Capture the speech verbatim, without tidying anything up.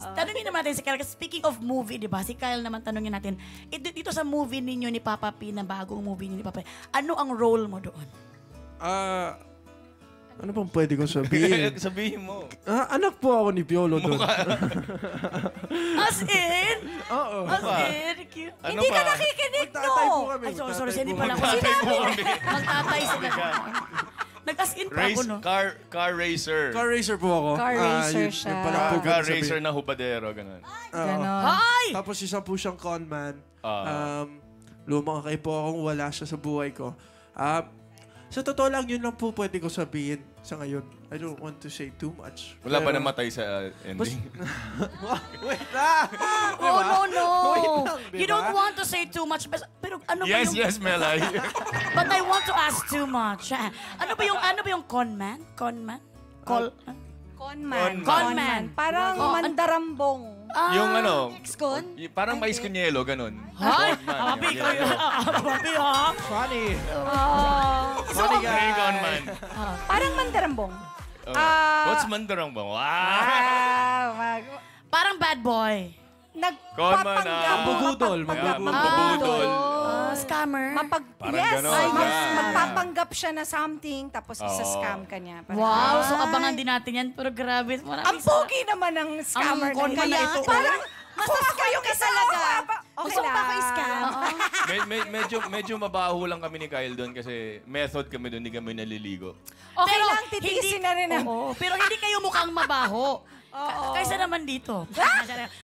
tanungin naman natin si Kyle. Speaking of movie, di ba? Si Kyle naman tanungin natin. Ito, dito sa movie ninyo ni Papa P, na bagong movie ninyo ni Papa P, ano ang role mo doon? Ah... ano bang pwede kong sabihin? Sabihin mo. Ah, anak po ako ni Piolo doon. As in? Oo. As in? Cute. Ano Hindi pa? ka nakikinig, no? Magtatay po kami. Ay, sorry, sorry. magtatay Hindi po pala ako. kami. Sinabi po na. kami. Magtatay sila. Nag-as in pa ako, Race, no? car, car racer. Car racer po ako. Car Ah, racer yun- siya. yun pala Ah, po car sabihin. racer na hubadero, ganun. Oo. Ganon. Ay! Tapos isa po siyang conman. Ah. Um, lumakay po akong wala siya sa buhay ko. Ah, sa totoo lang, yun lang po pwede ko sabihin sa ngayon. I don't want to say too much. Wala pa Pero- namatay sa ending. Wait lang! Oh, no, no. Wait lang, di You ba? don't want to say too much. Pero, pero ano ba Yes, yung... yes, Melay. But I want to ask too much. Ah, Ano ba yung, ano ba yung conman? Conman? Call? Conman. Conman. Parang Oh, an- mandarambong. Ah, Yung ano, Ex-con? y- parang mais kunyelo, ganun. Hay! Conman, Papi yun, ko yun, yun. yun. Papi, ha? Funny! Ah, Funny guy! Ray Conman. parang mandarambong. Oh. Ah. What's mandarang ba? Wow! Ah, mag- Parang bad boy. Nagpapanggap. ah. Mabubudol, mapagpanggap. mabubudol. Ah, scammer. Mapag, Parang yes, ganon. ay, mas- Yeah. magpapanggap siya na something, tapos Oo. isa-scam ka niya. Parang, Wow, so ay. abangan din natin yan. Pero grabe, marami Ang pogi naman ng scammer Ang conman na na ito. ito. Parang, Mas kung mas ako yung isa talaga. Okay Gusto mo ba lang. kayo scam? Me- me- medyo, medyo mabaho lang kami ni Kyle doon kasi method kami doon, hindi kami naliligo. Okay lang, titiisin na rin ang- Oo, pero hindi kayo mukhang mabaho. Ka- Kaysa naman dito.